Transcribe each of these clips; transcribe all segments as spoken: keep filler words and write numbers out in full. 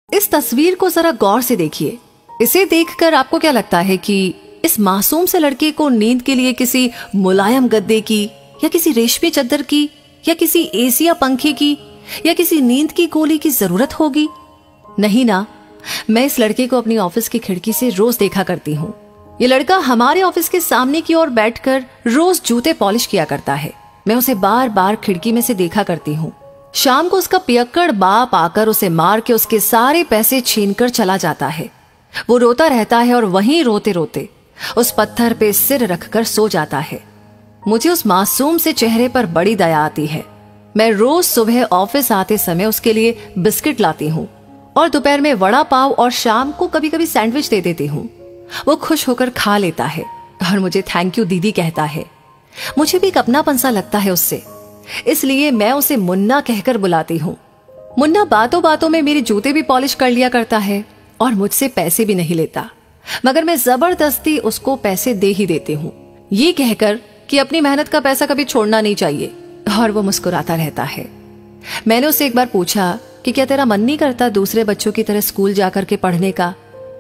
इस तस्वीर को जरा गौर से देखिए। इसे देखकर आपको क्या लगता है कि इस मासूम से लड़के को नींद के लिए किसी मुलायम गद्दे की या किसी रेशमी चादर की या किसी एसी या पंखे की या किसी नींद की गोली की जरूरत होगी? नहीं ना। मैं इस लड़के को अपनी ऑफिस की खिड़की से रोज देखा करती हूँ। ये लड़का हमारे ऑफिस के सामने की ओर बैठकर रोज जूते पॉलिश किया करता है। मैं उसे बार बार खिड़की में से देखा करती हूँ। शाम को उसका पियक्कड़ बाप आकर उसे मार के उसके सारे पैसे छीनकर चला जाता है। वो रोता रहता है और वहीं रोते रोते उस पत्थर पे सिर रखकर सो जाता है। मुझे उस मासूम से चेहरे पर बड़ी दया आती है। मैं रोज सुबह ऑफिस आते समय उसके लिए बिस्किट लाती हूँ और दोपहर में वड़ा पाव और शाम को कभी कभी सैंडविच दे देती हूँ। वो खुश होकर खा लेता है और मुझे थैंक यू दीदी कहता है। मुझे भी एक अपनापन सा लगता है उससे, इसलिए मैं उसे मुन्ना कहकर बुलाती हूँ। मुन्ना बातों बातों में मेरे जूते भी पॉलिश कर लिया करता है और मुझसे पैसे भी नहीं लेता, मगर मैं जबरदस्ती उसको पैसे दे ही देती हूँ, ये कहकर कि अपनी मेहनत का पैसा कभी छोड़ना नहीं चाहिए। और वो मुस्कुराता रहता है। मैंने उससे एक बार पूछा कि क्या तेरा मन नहीं करता दूसरे बच्चों की तरह स्कूल जाकर के पढ़ने का?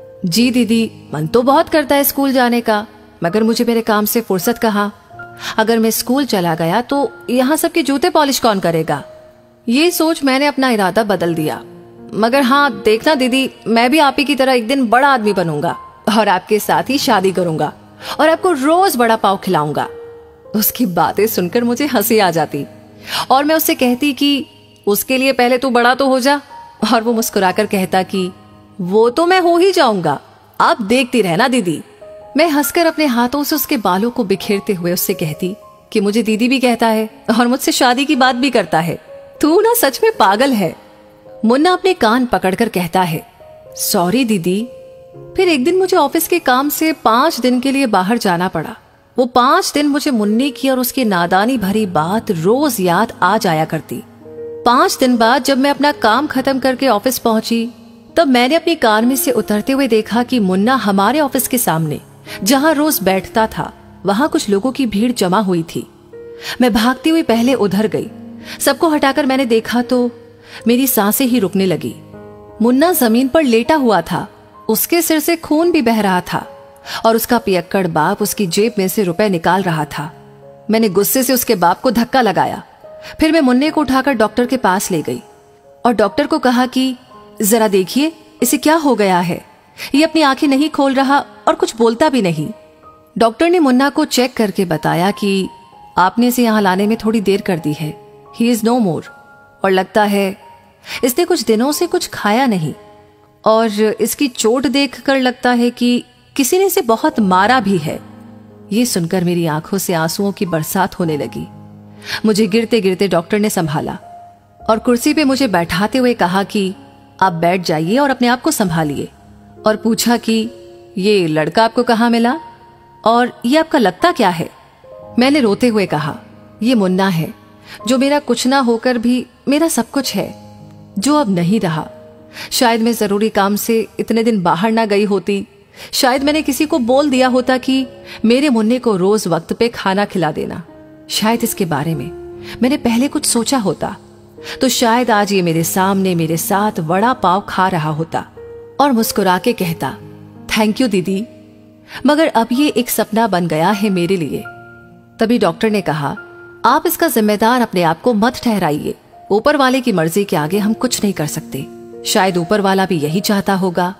जी दीदी, मन तो बहुत करता है स्कूल जाने का, मगर मुझे मेरे काम से फुर्सत कहाँ। अगर मैं स्कूल चला गया तो यहाँ सबके जूते पॉलिश कौन करेगा? ये सोच मैंने अपना इरादा बदल दिया। मगर हाँ देखना दीदी, मैं भी आप ही की तरह एक दिन बड़ा आदमी बनूंगा और आपके साथ ही शादी करूंगा और आपको रोज बड़ा पाव खिलाऊंगा। उसकी बातें सुनकर मुझे हंसी आ जाती और मैं उससे कहती कि उसके लिए पहले तू बड़ा तो हो जा। और वो मुस्कुराकर कहता कि वो तो मैं हो ही जाऊंगा, आप देखती रहना दीदी। मैं हंसकर अपने हाथों से उसके बालों को बिखेरते हुए उससे कहती कि मुझे दीदी भी कहता है और मुझसे शादी की बात भी करता है। तू ना सच में पागल है। मुन्ना अपने कान पकड़कर कहता है, सॉरी दीदी। फिर एक दिन मुझे ऑफिस के काम से पांच दिन के लिए बाहर जाना पड़ा। वो पांच दिन मुझे मुन्ने की और उसकी नादानी भरी बात रोज याद आ जाया करती। पांच दिन बाद जब मैं अपना काम खत्म करके ऑफिस पहुंची, तब मैंने अपनी कार में से उतरते हुए देखा कि मुन्ना हमारे ऑफिस के सामने जहां रोज बैठता था वहां कुछ लोगों की भीड़ जमा हुई थी। मैं भागती हुई पहले उधर गई। सबको हटाकर मैंने देखा तो मेरी सांसें ही रुकने लगी। मुन्ना जमीन पर लेटा हुआ था, उसके सिर से खून भी बह रहा था और उसका पियक्कड़ बाप उसकी जेब में से रुपए निकाल रहा था। मैंने गुस्से से उसके बाप को धक्का लगाया। फिर मैं मुन्ने को उठाकर डॉक्टर के पास ले गई और डॉक्टर को कहा कि जरा देखिए इसे क्या हो गया है। ये अपनी आंखें नहीं खोल रहा और कुछ बोलता भी नहीं। डॉक्टर ने मुन्ना को चेक करके बताया कि आपने इसे यहां लाने में थोड़ी देर कर दी है। He is no more. और लगता है इसने कुछ दिनों से कुछ खाया नहीं और इसकी चोट देखकर लगता है कि किसी ने इसे बहुत मारा भी है। ये सुनकर मेरी आंखों से आंसुओं की बरसात होने लगी। मुझे गिरते गिरते डॉक्टर ने संभाला और कुर्सी पे मुझे बैठाते हुए कहा कि आप बैठ जाइए और अपने आप को संभालिए, और पूछा कि ये लड़का आपको कहाँ मिला और ये आपका लगता क्या है? मैंने रोते हुए कहा, ये मुन्ना है, जो मेरा कुछ ना होकर भी मेरा सब कुछ है, जो अब नहीं रहा। शायद मैं जरूरी काम से इतने दिन बाहर ना गई होती। शायद मैंने किसी को बोल दिया होता कि मेरे मुन्ने को रोज वक्त पे खाना खिला देना। शायद इसके बारे में मैंने पहले कुछ सोचा होता तो शायद आज ये मेरे सामने मेरे साथ वड़ा पाव खा रहा होता और मुस्कुरा के कहता, थैंक यू दीदी। मगर अब ये एक सपना बन गया है मेरे लिए। तभी डॉक्टर ने कहा, आप इसका जिम्मेदार अपने आप को मत ठहराइए। ऊपर वाले की मर्जी के आगे हम कुछ नहीं कर सकते। शायद ऊपर वाला भी यही चाहता होगा।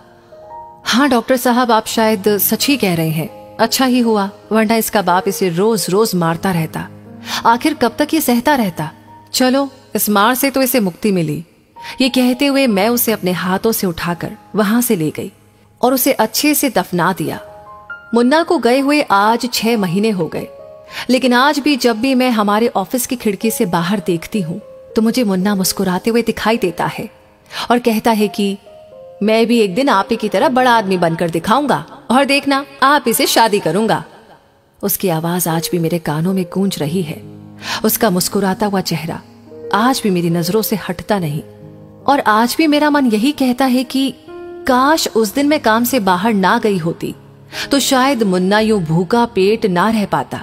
हाँ डॉक्टर साहब, आप शायद सच ही कह रहे हैं। अच्छा ही हुआ, वरना इसका बाप इसे रोज रोज मारता रहता। आखिर कब तक ये सहता रहता। चलो, इस मार से तो इसे मुक्ति मिली। ये कहते हुए मैं उसे अपने हाथों से उठाकर वहां से ले गई और उसे अच्छे से दफना दिया। मुन्ना को गए हुए आज छह महीने हो गए, लेकिन आज भी जब भी मैं हमारे ऑफिस की खिड़की से बाहर देखती हूँ तो मुझे मुन्ना मुस्कुराते हुए दिखाई देता है और कहता है कि मैं भी एक दिन आप ही की तरह बड़ा आदमी बनकर दिखाऊंगा और देखना आप इसे शादी करूंगा। उसकी आवाज आज भी मेरे कानों में गूंज रही है। उसका मुस्कुराता हुआ चेहरा आज भी मेरी नजरों से हटता नहीं और आज भी मेरा मन यही कहता है कि काश उस दिन मैं काम से बाहर ना गई होती तो शायद मुन्ना यूं भूखा पेट ना रह पाता।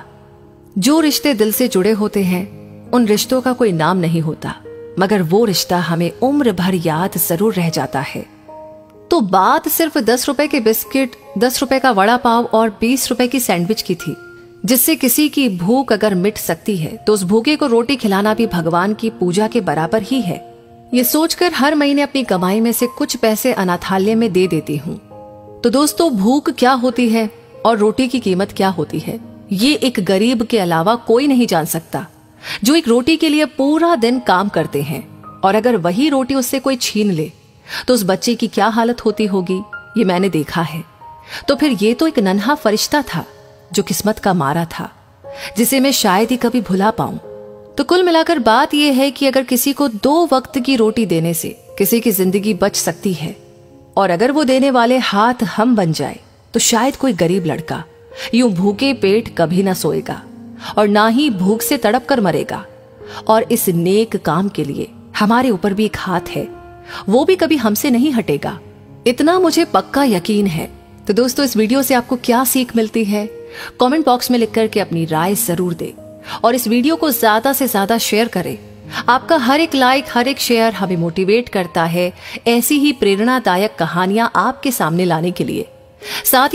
जो रिश्ते दिल से जुड़े होते हैं उन रिश्तों का कोई नाम नहीं होता, मगर वो रिश्ता हमें उम्र भर याद जरूर रह जाता है। तो बात सिर्फ दस रुपए के बिस्किट, दस रुपए का वड़ा पाव और बीस रुपए की सैंडविच की थी, जिससे किसी की भूख अगर मिट सकती है तो उस भूखे को रोटी खिलाना भी भगवान की पूजा के बराबर ही है। ये सोचकर हर महीने अपनी कमाई में से कुछ पैसे अनाथालय में दे देती हूँ। तो दोस्तों, भूख क्या होती है और रोटी की कीमत क्या होती है, ये एक गरीब के अलावा कोई नहीं जान सकता, जो एक रोटी के लिए पूरा दिन काम करते हैं। और अगर वही रोटी उससे कोई छीन ले तो उस बच्चे की क्या हालत होती होगी, ये मैंने देखा है। तो फिर ये तो एक नन्हा फरिश्ता था जो किस्मत का मारा था, जिसे मैं शायद ही कभी भुला पाऊं। तो कुल मिलाकर बात यह है कि अगर किसी को दो वक्त की रोटी देने से किसी की जिंदगी बच सकती है, और अगर वो देने वाले हाथ हम बन जाए, तो शायद कोई गरीब लड़का यूं भूखे पेट कभी ना सोएगा और ना ही भूख से तड़प कर मरेगा। और इस नेक काम के लिए हमारे ऊपर भी एक हाथ है, वो भी कभी हमसे नहीं हटेगा, इतना मुझे पक्का यकीन है। तो दोस्तों, इस वीडियो से आपको क्या सीख मिलती है, कमेंट बॉक्स में लिख करके अपनी राय जरूर दें और इस वीडियो को ज्यादा से ज्यादा शेयर करें। आपका हर एक लाइक, हर एक शेयर हमें मोटिवेट करता है ऐसी ही प्रेरणादायक कहानियां आपके सामने लाने के लिए। साथ